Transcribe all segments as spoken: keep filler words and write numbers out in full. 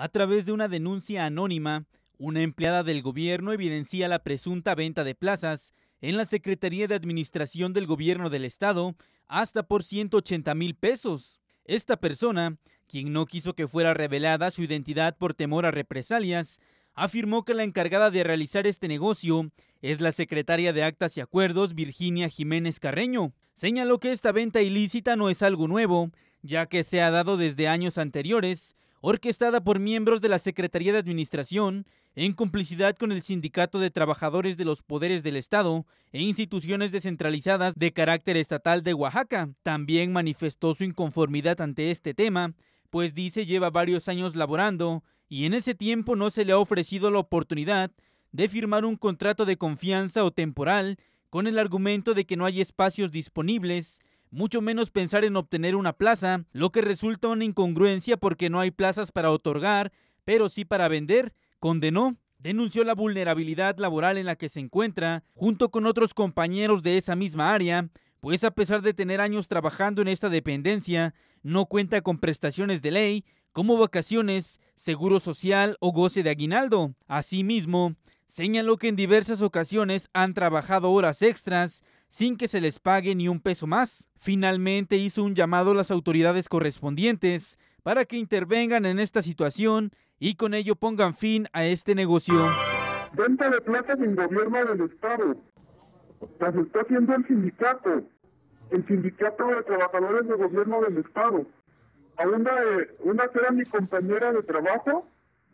A través de una denuncia anónima, una empleada del gobierno evidencia la presunta venta de plazas en la Secretaría de Administración del Gobierno del Estado hasta por ciento ochenta mil pesos. Esta persona, quien no quiso que fuera revelada su identidad por temor a represalias, afirmó que la encargada de realizar este negocio es la secretaria de Actas y Acuerdos, Virginia Jiménez Carreño. Señaló que esta venta ilícita no es algo nuevo, ya que se ha dado desde años anteriores, orquestada por miembros de la Secretaría de Administración, en complicidad con el Sindicato de Trabajadores de los Poderes del Estado e instituciones descentralizadas de carácter estatal de Oaxaca. También manifestó su inconformidad ante este tema, pues dice lleva varios años laborando y en ese tiempo no se le ha ofrecido la oportunidad de firmar un contrato de confianza o temporal con el argumento de que no hay espacios disponibles, mucho menos pensar en obtener una plaza, lo que resulta una incongruencia porque no hay plazas para otorgar, pero sí para vender, condenó. Denunció la vulnerabilidad laboral en la que se encuentra, junto con otros compañeros de esa misma área, pues a pesar de tener años trabajando en esta dependencia, no cuenta con prestaciones de ley, como vacaciones, seguro social o goce de aguinaldo. Asimismo, señaló que en diversas ocasiones han trabajado horas extras, sin que se les pague ni un peso más. Finalmente hizo un llamado a las autoridades correspondientes para que intervengan en esta situación y con ello pongan fin a este negocio. Venta de plazas en gobierno del Estado. Las está haciendo el sindicato, el sindicato de trabajadores de gobierno del Estado. A una, una que era mi compañera de trabajo,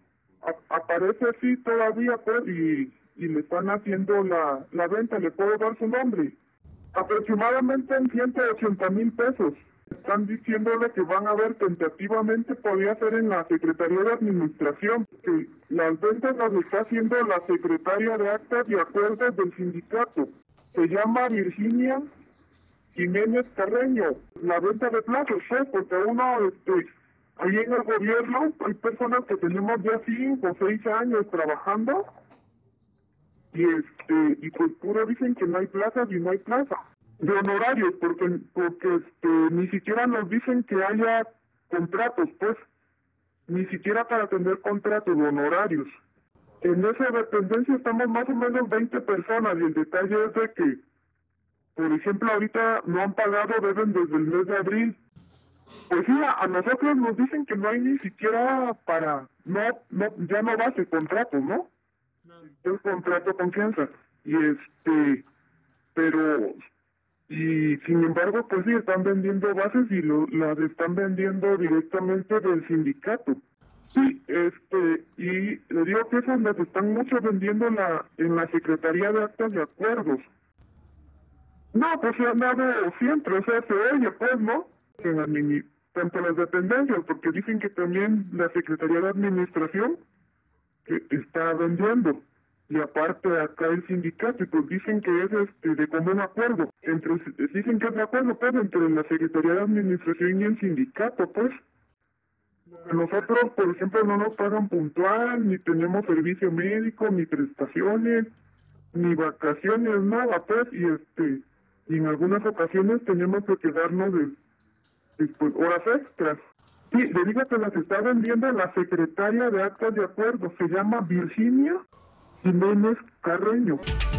a, aparece así todavía, pues, y, y le están haciendo la, la venta, le puedo dar su nombre. Aproximadamente en ciento ochenta mil pesos. Están diciéndole que van a ver tentativamente, podría ser en la Secretaría de Administración, que las ventas las está haciendo la secretaria de Actas y Acuerdos del sindicato. Se llama Virginia Jiménez Carreño. La venta de plazos, ¿eh? Porque uno, este, ahí en el gobierno hay personas que tenemos ya cinco o seis años trabajando y este y pues puro dicen que no hay plazas y no hay plaza. De honorarios, porque porque este ni siquiera nos dicen que haya contratos, pues, ni siquiera para tener contratos de honorarios. En esa dependencia estamos más o menos veinte personas y el detalle es de que, por ejemplo, ahorita no han pagado, deben desde el mes de abril. Pues sí, a, a nosotros nos dicen que no hay ni siquiera para, no, no, ya no va a ser contrato, ¿no? El contrato de confianza. Y este, pero, y sin embargo, pues sí, están vendiendo bases y lo, las están vendiendo directamente del sindicato. Sí, este, y le digo que esas las están mucho vendiendo en la, en la Secretaría de Actas y Acuerdos. No, pues se han dado siempre, o sea, se oye, pues, ¿no? En la mini, tanto las dependencias, porque dicen que también la Secretaría de Administración que está vendiendo. Y aparte acá el sindicato, y pues dicen que es este de común acuerdo. Entre, dicen que es de acuerdo, pues, entre la Secretaría de Administración y el sindicato, pues. Nosotros, por ejemplo, no nos pagan puntual, ni tenemos servicio médico, ni prestaciones, ni vacaciones, nada, pues, y este, y en algunas ocasiones tenemos que quedarnos de, de pues, horas extras. Sí, le digo que las está vendiendo la secretaria de Actas de Acuerdo, se llama Virginia Jiménez Carreño.